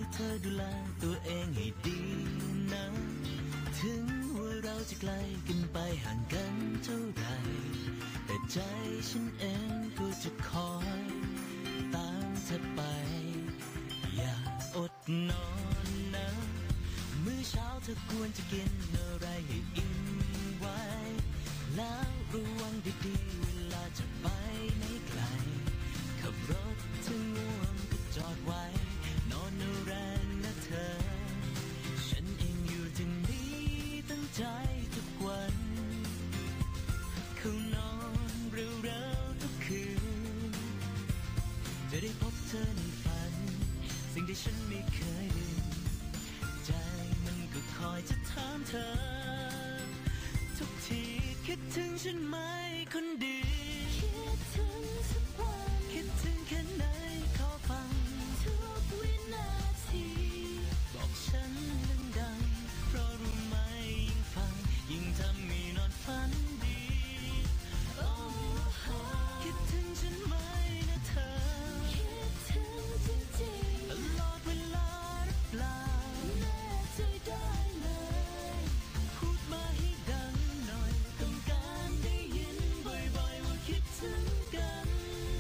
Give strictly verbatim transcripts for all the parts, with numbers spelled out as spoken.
เธอดูแลตัวเองให้ดีนะถึงว่าเราจะไกลกันไปห่างกันเท่าไรแต่ใจฉันเองก็จะคอยตามเธอไปอย่าอดนอนนะมื้อเช้าเธอควรจะกินอะไรให้อิ่มไว้แล้วระวังดีๆเวลาจะไปไหนไกลขับรถถึงง่วงก็จอดไว้นอนแรงนะเธอฉันเองอยู่ตรงนี้ตั้งใจทุกวันเขานอนเร็วๆทุกคืนจะได้พบเธอในฝันสิ่งที่ฉันไม่เคยลืมใจมันก็คอยจะถามเธอทุกทีคิดถึงฉันไหมคนดีคิดถึงสักวันคิดถึงแค่ไหนขอฟังทุกวินาทีบอกฉันดังๆเพราะรู้ไหมยิ่งฟังยิ่งทำให้นอนฝันดีโอ้โหคิดถึงฉันไหมนะเธอคิดถึงจริงๆตลอดเวลาหรือเปล่าแน่ใจได้เลยพูดมาให้ดังหน่อยต้องการได้ยินบ่อยๆว่าคิดถึงกัน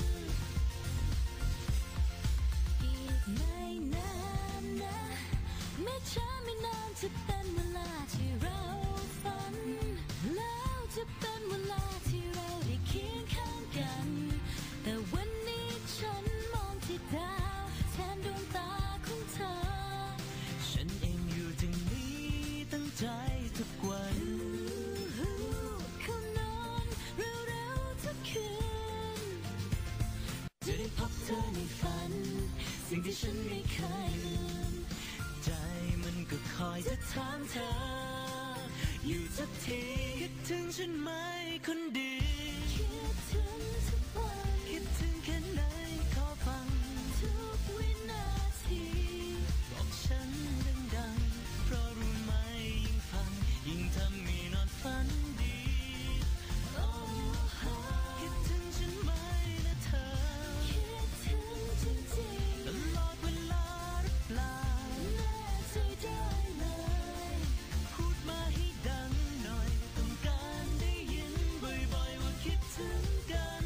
อีกไม่นานนะไม่ช้าไม่นานจะเป็นเวลาที่เราฝันแล้วจะเป็นเวลาที่เราได้เคียงข้างกันแต่วันนี้ฉันมองที่ดาวแทนดวงตาของเธอฉันเองอยู่ตรงนี้ตั้งใจทุกวันเขานอนเร็วๆทุกคืนจะได้พบเธอในฝันสิ่งที่ฉันไม่เคยลืมใจมันก็คอยจะถามเธออยู่สักทีคิดถึงฉันไหมคนดีคิดถึงทุกวันคิดถึงแค่ไหนขอฟังทุกวินาทีบอกฉันดังๆเพราะรู้ไหมยิ่งฟังยิ่งทำให้นอนฝันดีโอ้โหคิดถึงฉันไหมนะเธอคิดถึงจริงๆตลอดเวลาหรือเปล่าแน่ใจได้เลยพูดมาให้ดังหน่อยต้องการได้ยินบ่อยๆว่าคิดถึงกัน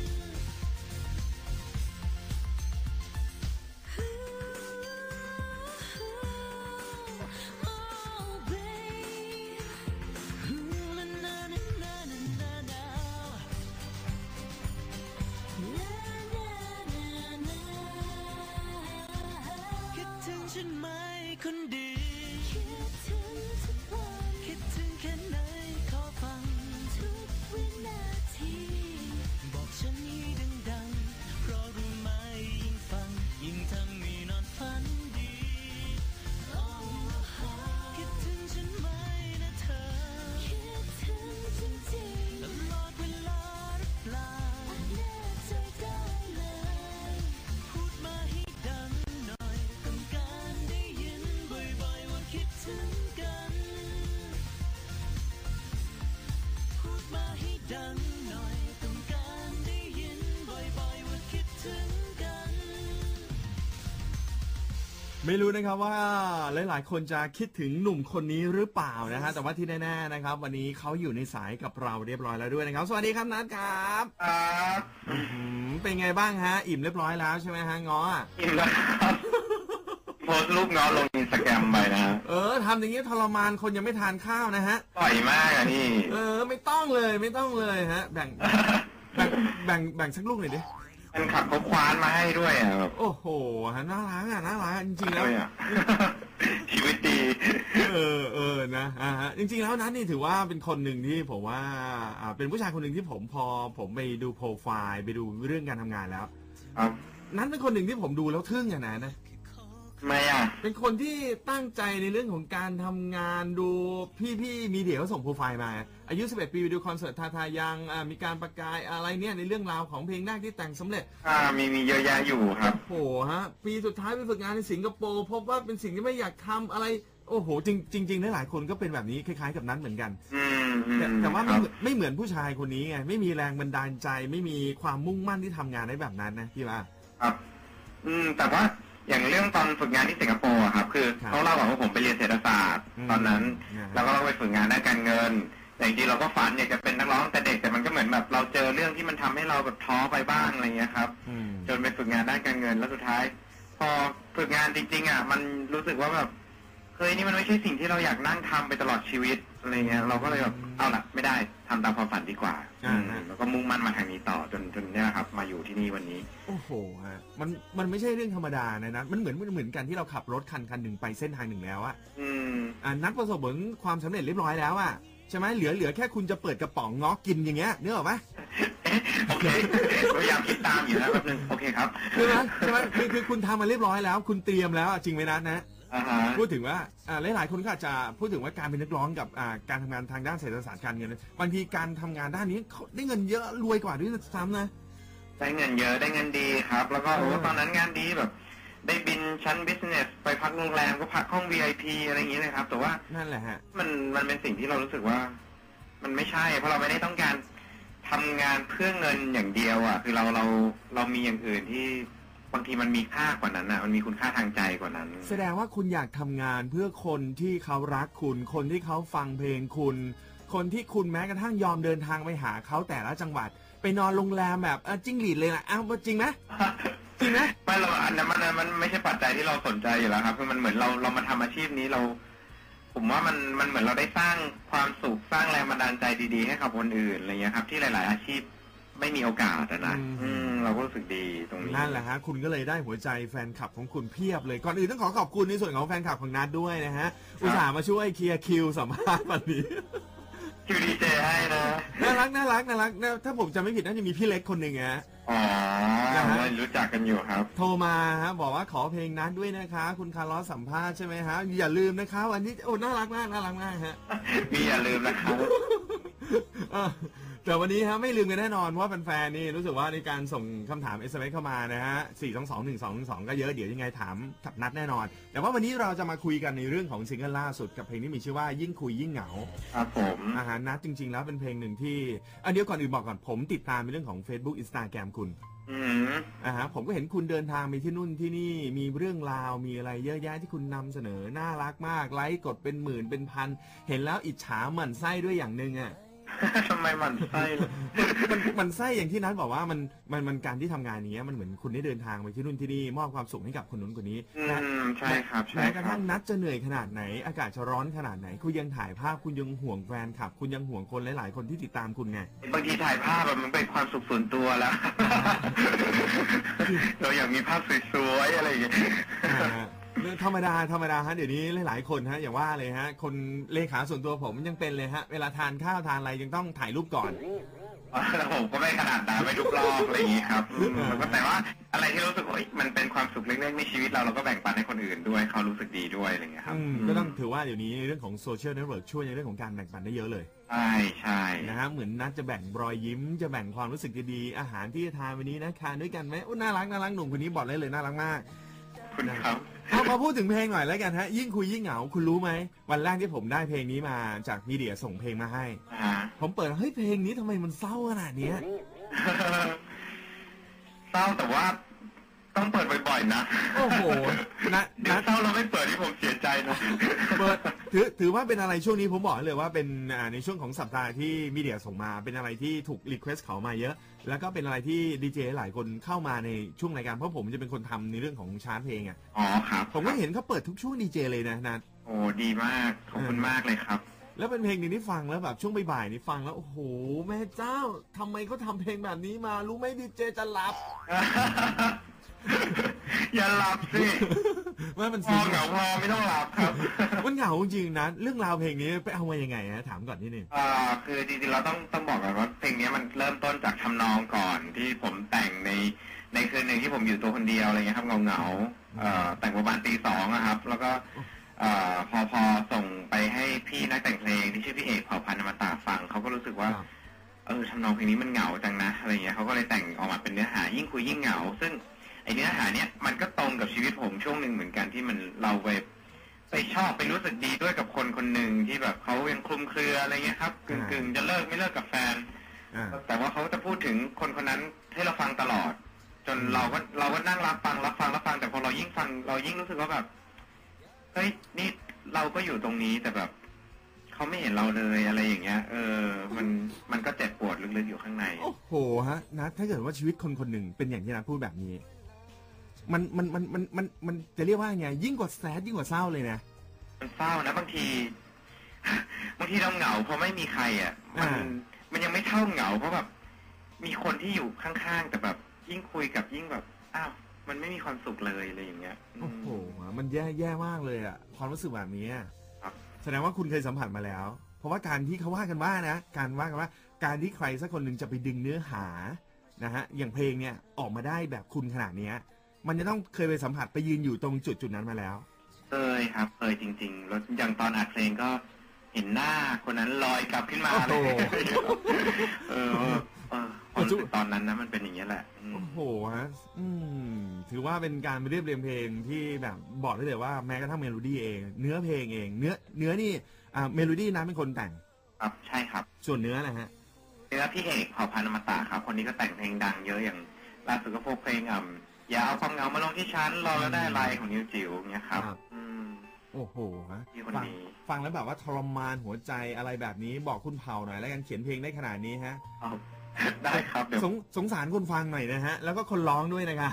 โอ้ babe นานานานานานานาคิดถึงฉันไหมคนดีคิดถึงทุกวันคิดถึงแค่ไหนขอฟังทุกวินาทีบอกฉันให้ดังๆเพราะรู้ไหมยิ่งฟังยิ่งทำให้นอนฝันดีโอ้โหคิดถึงฉันไหมนะเธอคิดถึงจริงๆตลอดเวลาหรือเปล่าแน่ใจได้เลยพูดมาให้ดังหน่อยต้องการได้ยินบ่อยๆว่าคิดถึงกันพูดมาให้ดังหน่อยต้องการได้ยินบ่อยๆว่าคิดถึงกันไม่รู้นะครับว่าหลายๆคนจะคิดถึงหนุ่มคนนี้หรือเปล่านะฮะแต่ว่าที่แน่ๆนะครับวันนี้เขาอยู่ในสายกับเราเรียบร้อยแล้วด้วยนะครับสวัสดีครับนัทครับครับอื้อหือเป็นไงบ้างฮะอิ่มเรียบร้อยแล้วใช่ไหมฮะง้ออะอิ่มแล้วครับโพสต์รูปง้อลงอินสตาแกรมไปนะเออทำอย่างนี้ทรมานคนยังไม่ทานข้าวนะฮะปล่อยมากอ่ะนี่เออไม่ต้องเลยไม่ต้องเลยฮะแบ่งแบ่งแบ่งแบ่งสักลูกหน่อยดิแฟนคลับเขาคว้านมาให้ด้วยอ่ะแบบโอ้โหฮะน่ารักอ่ะน่ารักจริงๆแล้วชีวิตดีเออเออนะอ่าฮะจริงๆแล้วนั้นนี่ถือว่าเป็นคนหนึ่งที่ผมว่าอ่าเป็นผู้ชายคนหนึ่งที่ผมพอผมไปดูโปรไฟล์ไปดูเรื่องการทำงานแล้วครับนั้นเป็นคนหนึ่งที่ผมดูแล้วทึ่งอย่างนั้นนะทำไมอ่ะเป็นคนที่ตั้งใจในเรื่องของการทำงานดูพี่ๆมีเดียเขาส่งโปรไฟล์มาอายุสิบเอ็ดปีไปดูคอนเสิร์ตทาทายังมีการประกายอะไรเนี่ยในเรื่องราวของเพลงแรกที่แต่งสำเร็จอ่ามีมีเยอะแยะอยู่ครับโอ้โหฮะปีสุดท้ายไปฝึกงานในสิงคโปร์พบว่าเป็นสิ่งที่ไม่อยากทำอะไรโอ้โหจริงจริงๆหลายคนก็เป็นแบบนี้คล้ายๆกับนั้นเหมือนกันแต่แต่ว่าไม่ไม่เหมือนผู้ชายคนนี้ไงไม่มีแรงบันดาลใจไม่มีความมุ่งมั่นที่ทำงานได้แบบนั้นนะพี่ว่าครับอืมแต่ว่าอย่างเรื่องตอนฝึกงานที่สิงคโปร์อะครับคือเขาเล่าว่าผมไปเรียนเศรษฐศาสตร์ตอนนั้นแล้วก็ไปฝึกงานด้านการเงินแต่จริงๆเราก็ฝันอยากจะเป็นนักร้องแต่เด็กแต่มันก็เหมือนแบบเราเจอเรื่องที่มันทำให้เราแบบท้อไปบ้างอะไรเงี้ยครับจนไปฝึกงานด้านการเงินแล้วสุดท้ายพอฝึกงานจริงๆอ่ะมันรู้สึกว่าแบบเฮ้ยนี่มันไม่ใช่สิ่งที่เราอยากนั่งทำไปตลอดชีวิตอะไรเงี้ยเราก็เลยแบบเอาละไม่ได้ทำตามความฝันดีกว่าแล้วก็มุ่งมั่นมาทางนี้ต่อจนจนเนี่ยครับมาอยู่ที่นี่วันนี้โอ้โหฮะมันมันไม่ใช่เรื่องธรรมดานะนะมันเหมือนมันเหมือนกันที่เราขับรถคันคันหนึ่งไปเส้นทางหนึ่งแล้วอะอืมอ่านัดประสบผลความสำเร็จเรียบร้อยแล้วอะใช่ไหมเหลือเหลือแค่คุณจะเปิดกระป๋องง้อกินอย่างเงี้ยเนื้อออกไหมโอเคพยายามคิดตามอยู่นะแป๊บนึงโอเคครับใช่ไหมใช่ไหมคือคือคุณทำมาเรียบร้อยแล้วคุณเตรียมแล้วจริงไหมนัทนะพูดถึงว่าหลายหลายคนก็อาจจะพูดถึงว่าการเป็นนักร้องกับการทำงานทางด้านเศรษฐศาสตร์การเงินบางทีการทำงานด้านนี้เขาได้เงินเยอะรวยกว่าด้วยซ้ำนะได้เงินเยอะได้เงินดีครับแล้วก็โอ้ตอนนั้นงานดีแบบได้บินชั้นบิสเนสไปพักโรงแรมก็พักห้อง วี ไอ พี อะไรอย่างเงี้ยเลยครับแต่ว่านั่นแหละฮะมันมันเป็นสิ่งที่เรารู้สึกว่ามันไม่ใช่เพราะเราไม่ได้ต้องการทำงานเพื่อเงินอย่างเดียวอ่ะคือเราเราเรามีอย่างอื่นที่บางทีมันมีค่ากว่านั้นอ่ะมันมีคุณค่าทางใจกว่านั้นแสดงว่าคุณอยากทำงานเพื่อคนที่เขารักคุณคนที่เขาฟังเพลงคุณคนที่คุณแม้กระทั่งยอมเดินทางไปหาเขาแต่ละจังหวัดไปนอนโรงแรมแบบจิ้งหรีดเลยนะอ้าวจริงไหมจริงไหมไม่เราอันนั้นมันมันไม่ใช่ปัจจัยที่เราสนใจอยู่แล้วครับคือมันเหมือนเราเรามาทำอาชีพนี้เราผมว่ามันมันเหมือนเราได้สร้างความสุขสร้างแรงบันดาลใจดีๆให้กับคนอื่นอะไรเงี้ยครับที่หลายๆอาชีพไม่มีโอกาสนะอืมเราก็รู้สึกดีตรงนี้นั่นแหละฮะคุณก็เลยได้หัวใจแฟนคลับของคุณเพียบเลยก่อนอื่นต้องขอขอบคุณในส่วนของแฟนคลับของนัทด้วยนะฮะอุตส่าห์มาช่วยเคลียร์คิวสัมภาษณ์วันนี้คิวดีเจให้นะน่ารักน่ารักน่ารักถ้าผมจำไม่ผิดน่าจะมีพี่เล็กคนหนึ่งฮะอ๋อนะฮะรู้จักกันอยู่ครับโทรมาฮะบอกว่าขอเพลงนัทด้วยนะคะคุณคาร์ลอสสัมภาษณ์ใช่ไหมฮะอย่าลืมนะคะวันนี้โอ้น่ารักมากน่ารักมากฮะมีอย่าลืมนะครับแต่วันนี้ฮะไม่ลืมกันแน่นอนว่าแฟนๆนี่รู้สึกว่าในการส่งคำถาม เอส เอ็ม เอส เข้ามานะฮะสี่ สอง สอง หนึ่ง สอง หนึ่ง สองก็เยอะเดี๋ยวยังไงถามกับนัทแน่นอนแต่ว่าวันนี้เราจะมาคุยกันในเรื่องของซิงเกิลล่าสุดกับเพลงที่มีชื่อว่ายิ่งคุยยิ่งเหงาครับผมอาหารนัทจริงๆแล้วเป็นเพลงหนึ่งที่อันเดียวก่อนอื่นบอกก่อนผมติดตามในเรื่องของ Facebook Instagram คุณอืมอ่าฮะผมก็เห็นคุณเดินทางไปที่นู่นที่นี่มีเรื่องราวมีอะไรเยอะแยะที่คุณนำเสนอน่ารักมากไลค์กดเป็นหมื่นเป็นพันเห็นแล้วอิจฉาหมั่นไส้ด้วยอย่างหนึ่งอ่ะทำไมมันไส้มันมันไส้อย่างที่นัทบอกว่ามันมันมันการที่ทำงานนี้มันเหมือนคุณได้เดินทางไปที่นู่นที่นี่มอบความสุขให้กับคนนู้นคนนี้นะใช่ครับแม้กระทั่งนัทจะเหนื่อยขนาดไหนอากาศจะร้อนขนาดไหนคุณยังถ่ายภาพคุณยังห่วงแฟนคลับคุณยังห่วงคนหลายๆคนที่ติดตามคุณไงบางทีถ่ายภาพมันเป็นความสุขส่วนตัวแล้วเราอยากมีภาพสวยๆอะไรอย่างเงี้ยธรรมดาธรรมดาฮะเดี๋ยวนี้หลายๆคนฮะอย่างว่าเลยฮะคนเลขาส่วนตัวผมยังเป็นเลยฮะเวลาทานข้าวทานอะไรยังต้องถ่ายรูปก่อนแล้วผมก็ไม่ขนาดนั้นไม่ทุกรอบอะไรอย่างนี้ครับแต่ว่าอะไรที่รู้สึกว่ามันเป็นความสุขเล็กๆในชีวิตเราเราก็แบ่งปันให้คนอื่นด้วยเขารู้สึกดีด้วยอะไรอย่างเงี้ยครับก็ต้องถือว่าเดี๋ยวนี้เรื่องของโซเชียลเน็ตเวิร์กช่วยในเรื่องของการแบ่งปันได้เยอะเลยใช่ใช่นะฮะเหมือนนัดจะแบ่งรอยยิ้มจะแบ่งความรู้สึกดีๆอาหารที่จะทานวันนี้นะทานด้วยกันไหมโอ้น่ารักน่ารักหนุ่มคนนี้บอกเลยเลยน่ารักมากคุณครับเอามาพูดถึงเพลงหน่อยแล้วกันฮะยิ่งคุยยิ่งเหงาคุณรู้ไหมวันแรกที่ผมได้เพลงนี้มาจากมีเดียส่งเพลงมาให้ผมเปิดเฮ้ยเพลงนี้ทำไมมันเศร้าขนาดนี้เศร้าแต่ว่าต้องเปิดบ่อยๆนะโอ้โหนะเดี๋ยวเศร้าเราไม่เปิดที่ผมเสียใจนะเปิดถือถือว่าเป็นอะไรช่วงนี้ผมบอกเลยว่าเป็นในช่วงของสัปดาห์ที่มีเดียส่งมาเป็นอะไรที่ถูกรีเควสต์เขามาเยอะแล้วก็เป็นอะไรที่ดีเจหลายคนเข้ามาในช่วงรายการเพราะผมจะเป็นคนทำในเรื่องของชาร์ตเพลงอ่ะอ๋อครับผมก็เห็นเขาเปิดทุกช่วงดีเจเลยนะนัทโอ้ดีมากขอบคุณมากเลยครับแล้วเป็นเพลงหนึ่งที่ฟังแล้วแบบช่วงบ่ายๆนี่ฟังแล้วโอ้โหแม่เจ้าทำไมเขาทำเพลงแบบนี้มารู้ไหมดีเจจะหลับอย่าหลับสิว่ามันพอเหงาพอไม่ต้องหลับครับมันเหงาจริงนะเรื่องราวเพลงนี้ไปเอามายังไงฮะถามก่อนนิดนึงอ่าคือจริงๆเราต้องต้องบอกก่อนว่าเพลงนี้มันเริ่มต้นจากทำนองก่อนที่ผมแต่งในในคืนหนึ่งที่ผมอยู่ตัวคนเดียวอะไรเงี้ยครับเหงาๆอ่าแต่งประมาณตีสองนะครับแล้วก็อ่าพอพอส่งไปให้พี่นักแต่งเพลงที่ชื่อพี่เอกเผ่าพันธุ์อมตะฟังเขาก็รู้สึกว่าเออทำนองเพลงนี้มันเหงาจังนะอะไรเงี้ยเขาก็เลยแต่งออกมาเป็นเนื้อหายิ่งคุยยิ่งเหงาซึ่งไอเนื้อหาเนี้ยมันก็ตรงกับชีวิตผมช่วงหนึ่งเหมือนกันที่มันเราไปไปชอบไปรู้สึกดีด้วยกับคนคนหนึ่งที่แบบเขายังคลุมเครืออะไรเงี้ยครับกึ่งๆจะเลิกไม่เลิกกับแฟนแต่ว่าเขาจะพูดถึงคนคนนั้นให้เราฟังตลอดจนเราก็เราก็นั่งรับฟังรับฟังรับฟังแต่พอเรายิ่งฟังเรายิ่งรู้สึกว่าแบบเฮ้ยนี่เราก็อยู่ตรงนี้แต่แบบเขาไม่เห็นเราเลยอะไรอย่างเงี้ยเออมันมันก็เจ็บปวดลึกๆอยู่ข้างในโอ้โหฮะนะถ้าเกิดว่าชีวิตคนคนหนึ่งเป็นอย่างที่นัทพูดแบบนี้มันมันมันมันมันมันจะเรียกว่าไงยิ่งกว่าแซดยิ่งกว่าเศร้าเลยนะมันเศร้านะบางทีบางทีเราเหงาเพราะไม่มีใครอ่ะมันมันยังไม่เท่าเหงาเพราะแบบมีคนที่อยู่ข้างๆแต่แบบยิ่งคุยกับยิ่งแบบอ้าวมันไม่มีความสุขเลยอะไรอย่างเงี้ยโอ้โหมันแย่แย่มากเลยอ่ะความรู้สึกแบบนี้แสดงว่าคุณเคยสัมผัสมาแล้วเพราะว่าการที่เขาว่ากันว่านะการว่ากันว่าการที่ใครสักคนหนึ่งจะไปดึงเนื้อหานะฮะอย่างเพลงเนี่ยออกมาได้แบบคุณขนาดนี้มันจะต้องเคยไปสัมผัสไปยืนอยู่ตรงจุดจุดนั้นมาแล้วเคยครับเคยจริงๆแล้วอย่างตอนอัดเพลงก็เห็นหน้าคนนั้นลอยกลับขึ้นมาเลยเออเออความรู้สึกตอนนั้นนะมันเป็นอย่างนี้แหละโอ้โหฮะอืมถือว่าเป็นการเรียบเรียงเพลงที่แบบบอกได้เลยว่าแม้กระทั่งเมโลดี้เองเนื้อเพลงเองเนื้อเนื้อนี่อ่าเมโลดี้นั้นเป็นคนแต่งครับใช่ครับส่วนเนื้อนะฮะเนื้อพี่เอกเผ่าพันธุ์อมตะครับคนนี้ก็แต่งเพลงดังเยอะอย่างล่าสุดก็พวกเพลงอ่ำอย่าเอาความเหงามาลงที่ชั้นรอแล้วได้อะไรของนิวจิ๋วเงี้ยครับอืมโอ้โหฮะฟังฟังแล้วแบบว่าทรมานหัวใจอะไรแบบนี้บอกคุณเผ่าหน่อยแล้วกันเขียนเพลงได้ขนาดนี้ฮะได้ครับสงสงสารคนฟังหน่อยนะฮะแล้วก็คนร้องด้วยนะครับ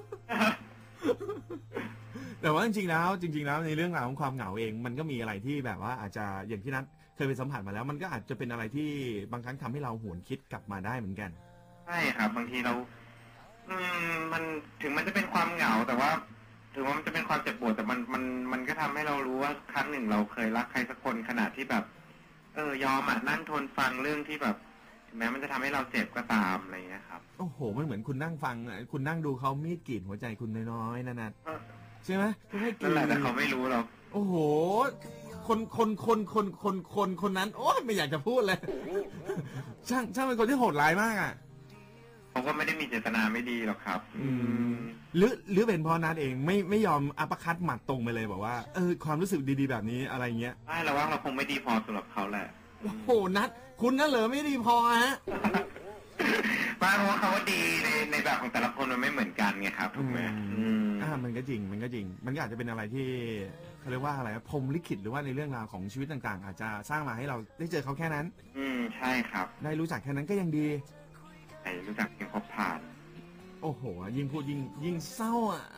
แต่ว่าจริงๆแล้วจริงๆแล้วในเรื่องราวของความเหงาเองมันก็มีอะไรที่แบบว่าอาจจะอย่างที่นัทเคยไปสัมผัสมาแล้วมันก็อาจจะเป็นอะไรที่บางครั้งทำให้เราหวนคิดกลับมาได้เหมือนกันใช่ครับบางทีเราอืมมันถึงมันจะเป็นความเหงาแต่ว่าถึงว่ามันจะเป็นความเจ็บปวดแต่มันมันมันก็ทำให้เรารู้ว่าครั้งหนึ่งเราเคยรักใครสักคนขนาดที่แบบเออยอมอ่ะนั่งทนฟังเรื่องที่แบบแม้มันจะทำให้เราเจ็บก็ตามอะไรอย่างเงี้ยครับโอ้โหมันเหมือนคุณนั่งฟังคุณนั่งดูเขามีดกรีดหัวใจคุณน้อยๆนั่นนะใช่ไหมคุณให้กรีดแต่เขาไม่รู้หรอกโอ้โหคนคนคนคนคนคนคนนั้นโอ้ยไม่อยากจะพูดเลยช่างช่างเป็นคนที่โหดร้ายมากอ่ะเขาก็ไม่ได้มีเจตนาไม่ดีหรอกครับอืมหรือหรือเป็นเพราะนัทเองไม่ไม่ยอมอัปคัตหมัดตรงไปเลยบอกว่าเออความรู้สึกดีๆแบบนี้อะไรเงี้ยไม่เราว่าเราคงไม่ดีพอสำหรับเขาแหละโอ้โหนัทคุณนั่นเหรอไม่ดีพอฮะบ้างเพราะว่าเขาว่าดีในในแบบของแต่ละคนมันไม่เหมือนกันไงครับถูกไหมอ่ามันก็จริงมันก็จริงมันก็อาจจะเป็นอะไรที่เขาเรียกว่าอะไรพรหมลิขิตหรือว่าในเรื่องราวของชีวิตต่างๆอาจจะสร้างมาให้เราได้เจอเขาแค่นั้นอืมใช่ครับได้รู้จักแค่นั้นก็ยังดีไอ้รู้จักเพียงพบผ่านโอ้โหยิ่งพูดยิ่งยิ่งเศร้าอ่ะ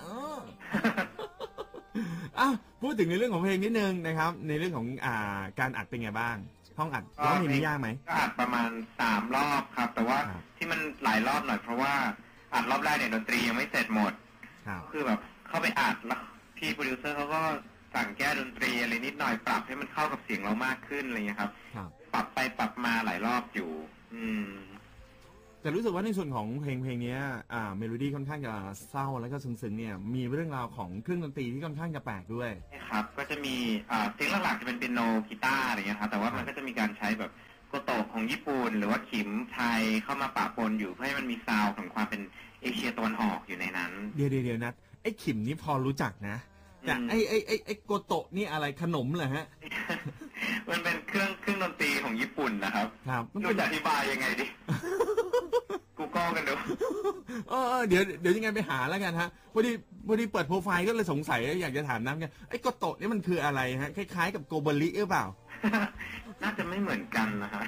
อ่ะพูดถึงในเรื่องของเพลงนิดนึงนะครับในเรื่องของอ่าการอัดเป็นไงบ้างห้องอัดร้องเพลงนี้ยากไหมก็อัดประมาณสามรอบครับแต่ว่าที่มันหลายรอบหน่อยเพราะว่าอัดรอบแรกเนี่ยดนตรียังไม่เสร็จหมดคือแบบเข้าไปอัดแล้วพี่โปรดิวเซอร์เขาก็สั่งแก้ดนตรีอะไรนิดหน่อยปรับให้มันเข้ากับเสียงเรามากขึ้นอะไรเงี้ยครับปรับไปปรับมาหลายรอบอยู่อืมแต่รู้สึกว่าในส่วนของเพลงเพลงนี้อ่าเมโลดี้ค่อนข้างจะเศร้าแล้วก็ซึ้งๆเนี่ยมีเรื่องราวของเครื่องดนตรีที่ค่อนข้างจะแปลกด้วยใช่ครับก็จะมีอ่าเสียงหลักๆจะเป็นเปียโนกีตาร์อะไรเงี้ยครับแต่ว่ามันก็จะมีการใช้แบบโกโตะของญี่ปุ่นหรือว่าขิมไทยเข้ามาปะปนอยู่เพื่อให้มันมีซาวด์ของความเป็นเอเชียตะวันออกอยู่ในนั้นเดี๋ยวเดี๋ยวนัทไอ้ขิมนี่พอรู้จักนะแต่ไอ้ไอ้ไอ้ไอ้โกโตะนี่อะไรขนมเหรอฮะมันเป็นเครื่องเครื่องดนตรีของญี่ปุ่นนะครับครับรู้จะอธิบายยังไงดิกูก็กันดูเออเดี๋ยวเดี๋ยวยังไงไปหาแล้วกันฮะพอดีพอดีเปิดโปรไฟล์ก็เลยสงสัยอยากจะถามน้ำกันไอ้โกโตะนี่มันคืออะไรฮะคล้ายๆกับโกโบริหรือเปล่าน่าจะไม่เหมือนกันนะฮะ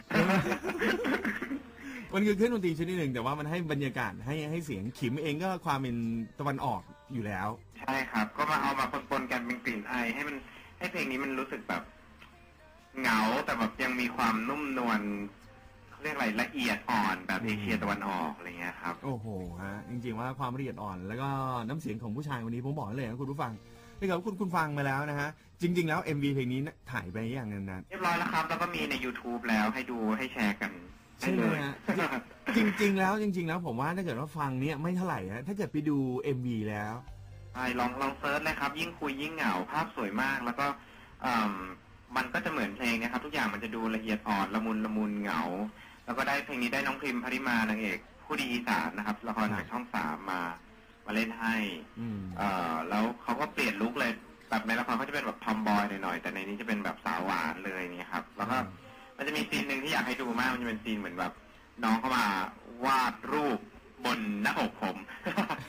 มันคือเครื่องดนตรีชนิดหนึ่งแต่ว่ามันให้บรรยากาศให้ให้เสียงขิมเองก็ความเป็นตะวันออกอยู่แล้วใช่ครับก็มาเอามาปนๆกันเป็นกลิ่นอายให้มันให้เพลงนี้มันรู้สึกแบบเหงาแต่แบบยังมีความนุ่มนวลเรียกอะไรละเอียดอ่อนแบบเอเชียตะวันออกอะไรเงี้ยครับโอ้โหฮะจริงๆว่าความละเอียดอ่อนแล้วก็น้ำเสียงของผู้ชายคนนี้ผมบอกเลยนะคุณผู้ฟังถ้าเกิดคุณคุณฟังมาแล้วนะฮะจริงๆแล้ว เอ็ม วี เพลงนี้ถ่ายไปอย่างนั้นนะเรียบร้อยแล้วครับแล้วก็มีใน YouTube แล้วให้ดูให้แชร์กันใช่ไหมฮะจริงๆแล้วจริงๆแล้วผมว่าถ้าเกิดว่าฟังเนี้ยไม่เท่าไหร่ฮะถ้าเกิดไปดู เอ็ม วี แล้วใช่ลองลองเซิร์ชเลยครับยิ่งคุยยิ่งเหงาภาพสวยมากแล้วก็มันก็จะเหมือนเพลงนะครับทุกอย่างมันจะดูละเอียดอ่อนละมุนละมุนเหงาแล้วก็ได้เพลงนี้ได้น้องพิมพ์พริมานางเอกผู้ดีอีสานนะครับละครจากช่องสามมามาเล่นให้แล้วเขาก็เปลี่ยนลุคเลยแบบในละครเขาจะเป็นแบบทอมบอยหน่อยๆแต่ในนี้จะเป็นแบบสาวหวานเลยนี่ครับแล้วก็มันจะมีซีนหนึ่งที่อยากให้ดูมากมันจะเป็นซีนเหมือนแบบน้องเข้ามาวาดรูปบนหน้าอกผม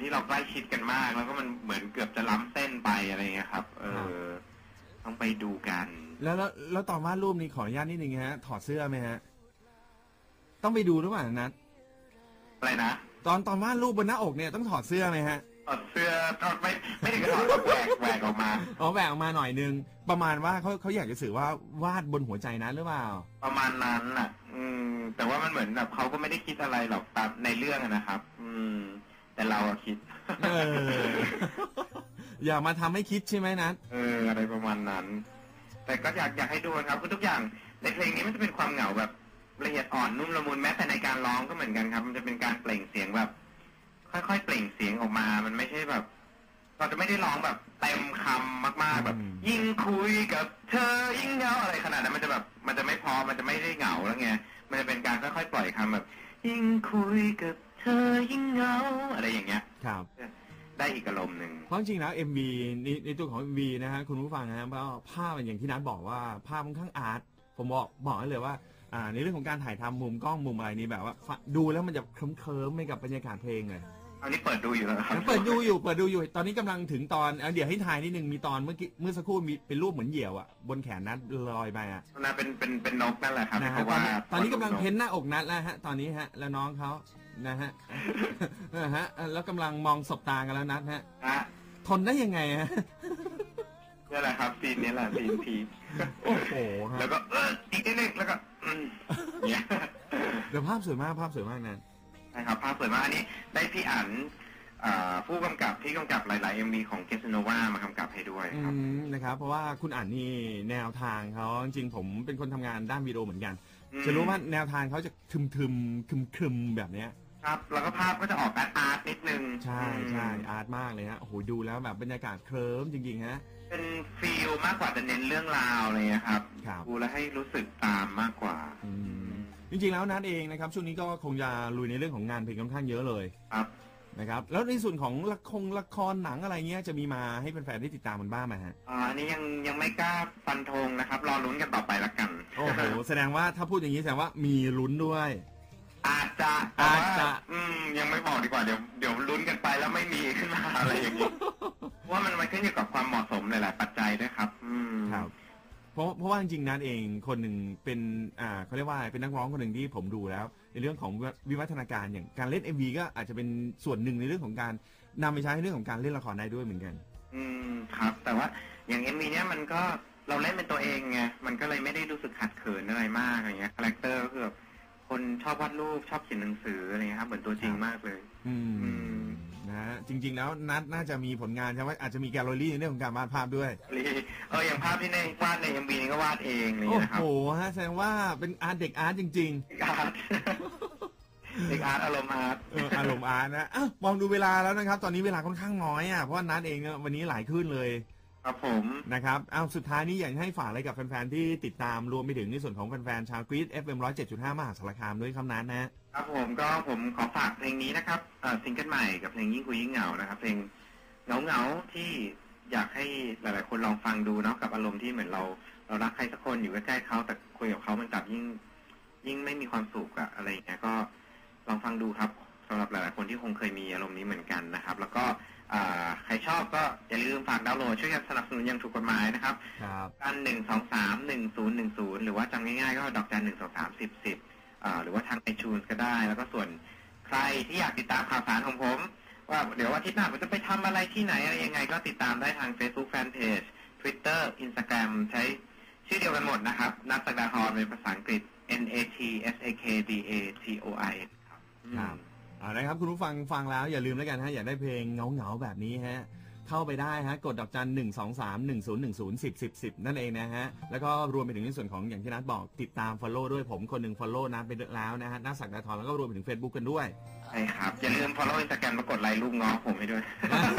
ที่เราใกล้ชิดกันมากแล้วก็มันเหมือนเกือบจะล้ำเส้นไปอะไรเงี้ยครับเออต้องไปดูกันแล้วแล้วแล้วตอนวาดรูปนี้ขออนุญาตนิดนึงฮะถอดเสื้อไหมฮะต้องไปดูหรือเปล่านัทอะไรนะตอนตอนวาดรูปบนหน้าอกเนี่ยต้องถอดเสื้อไหมฮะถอดเสื้อก็ไม่ไม่ถึงกับถอดแหวกแหวกออกมาอ๋อแหวกออกมาหน่อยนึงประมาณว่าเขาเขาอยากจะสื่อว่าวาดบนหัวใจนั้นหรือเปล่าประมาณนั้นน่ะอืมแต่ว่ามันเหมือนแบบเขาก็ไม่ได้คิดอะไรหรอกตามในเรื่องนะครับ อืมแต่เราอะคิดเอออย่ามาทำให้คิดใช่ไหมนัทเอออะไรประมาณนั้นแต่ก็อยากอยากให้ดูครับคือทุกอย่างในเพลงนี้มันจะเป็นความเหงาแบบละเอียดอ่อนนุ่มละมุนแม้แต่ในการร้องก็เหมือนกันครับมันจะเป็นการเปล่งเสียงแบบค่อยๆเปล่งเสียงออกมามันไม่ใช่แบบเราจะไม่ได้ร้องแบบเต็มคำมากๆแบบยิ่งคุยกับเธอยิ่งเหงาอะไรขนาดนั้นมันจะแบบมันจะไม่พอมันจะไม่ได้เหงาแล้วไงมันจะเป็นการค่อยๆปล่อยคำแบบยิ่งคุยกับเธอยิ่งเหงาอะไรอย่างเงี้ยครับได้อีกอารมณ์หนึ่งเพราะจริงๆแล้ว เอ็ม วี ในในตัวของ เอ็ม วี นะฮะคุณผู้ฟังนะฮะเพราะภาพอย่างที่นัทบอกว่าภาพค่อนข้างอาร์ตผมบอกบอกเลยว่าอ่าในเรื่องของการถ่ายทำมุมกล้องมุมอะไรนี้แบบว่าดูแล้วมันจะเคลิ้มๆไปกับบรรยากาศเพลงเลยอันนี้เปิดดูอยู่แล้วครับเปิดดูอยู่เปิดดูอยู่ตอนนี้กำลังถึงตอนเดี๋ยวให้ทายนิดนึงมีตอนเมื่อกี้เมื่อสักครู่มีเป็นรูปเหมือนเหยี่ยวอ่ะบนแขนนัทลอยไปอ่ะนั่นเป็นเป็นเป็นนกนั่นแหละครับเพราะว่าตอนนี้กำลังเพ้นหน้าอกนัทแล้วฮะตอนนี้ฮะแล้วน้องเขานะฮะนะฮะแล้วกำลังมองสบตากันแล้วนัทฮะทนได้ยังไงฮะนี่แหละครับซีนนี้แหละซีนพีโอ้โหแล้วก็เอออีกนิดนึงแล้วก็เนี่ยเดี๋ยวภาพสวยมากภาพสวยมากนะใช่ครับภาพสวยมากอันนี้ได้พี่อั๋นผู้กำกับที่กำกับหลายๆ เอ็ม วี ของเกสโนวามากำกับให้ด้วยครับนะครับเพราะว่าคุณอั๋นนี่แนวทางเขาจริงๆผมเป็นคนทำงานด้านวิดีโอเหมือนกันจะรู้ว่าแนวทางเขาจะทึมทึมคึมคึมแบบเนี้ยครับแล้วก็ภาพก็จะออกอาร์ตอาร์ตนิดนึงใช่ใช่อาร์ตมากเลยฮะโอ้โหดูแล้วแบบบรรยากาศเคลิ้มจริงๆฮะเป็นฟีลมากกว่าจะเน้นเรื่องราวอะไรเงี้ยครับดูแล้วให้รู้สึกตามมากกว่าจริงๆแล้วนัทเองนะครับช่วงนี้ก็คงจะลุยในเรื่องของงานเพลงค่อนข้างเยอะเลยครับนะครับแล้วในส่วนของละครละครหนังอะไรเงี้ยจะมีมาให้แฟนๆได้ติดตามมันบ้างไหมฮะอ่าอันนี้ยังยังไม่กล้าฟันธงนะครับรอลุ้นกันต่อไปละกันโอ้โหแสดงว่าถ้าพูดอย่างนี้แสดงว่ามีลุ้นด้วยอาจจะอาจจะอืมยังไม่บอกดีกว่าเดี๋ยวเดี๋ยวลุ้นกันไปแล้วไม่มีขึ้นมาอะไรอย่างนี้ว่ามันมันขึ้นอยู่กับความเหมาะสมหลายๆปัจจัยด้วยครับอืมครับเพราะเพราะว่าจริงๆนัทเองคนหนึ่งเป็นอ่าเขาเรียกว่าเป็นนักร้องคนหนึ่งที่ผมดูแล้วในเรื่องของวิวัฒนาการอย่างการเล่น เอ็ม วี ก็อาจจะเป็นส่วนหนึ่งในเรื่องของการนำไปใช้ในเรื่องของการเล่นละครได้ด้วยเหมือนกันอืมครับแต่ว่าอย่าง เอ็ม วี เนี้ยมันก็เราเล่นเป็นตัวเองไงมันก็เลยไม่ได้รู้สึกขัดเขินอะไรมากอะไรเงี้ยคาแรคเตอร์ก็คือคนชอบวาดรูปชอบเขียนหนังสืออะไรเงี้ยครับเหมือนตัวจริงมากเลยอืมนะจริงๆแล้วนัทน่าจะมีผลงานใช่ไหมอาจจะมีแกลเลอรี่ในเรื่องของการวาดภาพด้วยเอออย่างภาพที่ในวาดใน เอ็ม วี นี่ก็วาดเองเลยนะครับโอ้โหฮะแสดงว่าเป็นอาร์ตเด็กอาร์ตจริงๆอาร์ตเด็กอาร์ตอารมณ์อาร์ตอารมณ์อาร์ตนะมองดูเวลาแล้วนะครับตอนนี้เวลาค่อนข้างน้อยอ่ะเพราะว่านัทเองวันนี้หลายขึ้นเลยครับผมนะครับเอาสุดท้ายนี้อยากให้ฝากอะไรกับแฟนๆที่ติดตามรวมไปถึงในส่วนของแฟนๆชาวกรี๊ด เอฟ เอ็ม หนึ่งร้อยเจ็ดจุดห้า มหาสารคามด้วยครับนัทนะครับผมก็ผมขอฝากเพลงนี้นะครับซิงเกิลใหม่กับเพลงยิ่งคุยยิ่งเหงานะครับเพลงเหงาเหงาที่อยากให้หลายๆคนลองฟังดูเนาะกับอารมณ์ที่เหมือนเราเรารักใครสักคนอยู่ใกล้ๆเขาแต่คุยกับเขามันกลับยิ่งยิ่งไม่มีความสุขอะอะไรอย่างเงี้ยก็ลองฟังดูครับสำหรับหลายๆคนที่คงเคยมีอารมณ์นี้เหมือนกันนะครับแล้วก็ใครชอบก็อย่าลืมฝากดาวน์โหลดช่วยกันสนับสนุนอย่างถูกกฎหมายนะครับกันหนึ่งสองสามหนึ่งศูนย์หนึ่งศูนย์หรือว่าจำง่ายๆก็ดอกจันหนึ่งสองสามสิบสิบหรือว่าทางไอจูนก็ได้แล้วก็ส่วนใครที่อยากติดตามข่าวสารของผมว่าเดี๋ยวอาทิตย์หน้าผมจะไปทำอะไรที่ไหนอะไรยังไงก็ติดตามได้ทาง Facebook Fanpage Twitter Instagram ใช้ชื่อเดียวกันหมดนะครับนัท ศักดาธรเป็นภาษาอังกฤษ N A T S A K D A T O R N ครับเอาละครับคุณผู้ฟังฟังแล้วอย่าลืมแล้วกันฮะอยากได้เพลงเงาๆแบบนี้ฮะเข้าไปได้ฮะกดดอกจันหนึ่งสองสามหนึ่งศูนย์หนึ่งศูนย์สิบสิบสิบนั่นเองนะฮะแล้วก็รวมไปถึงในส่วนของอย่างที่นัทบอกติดตาม follow ด้วยผมคนหนึ่ง follow นัทไปแล้วนะฮะนัท ศักดาธรแล้วก็รวมไปถึง Facebook กันด้วยใช่ครับอย่าลืม follow Instagram มากดไลค์รูปง้อผมให้ด้วย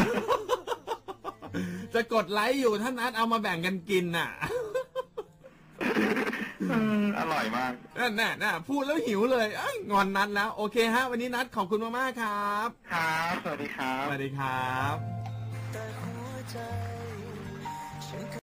จะกดไลค์อยู่ถ้านัทเอามาแบ่งกันกินน่ะอร่อยมากนั่นน่ะน่ะพูดแล้วหิวเลยงอนนัทแล้วโอเคฮะวันนี้นัทขอบคุณมากๆครับครับสวัสดีครับสวัสดีครับ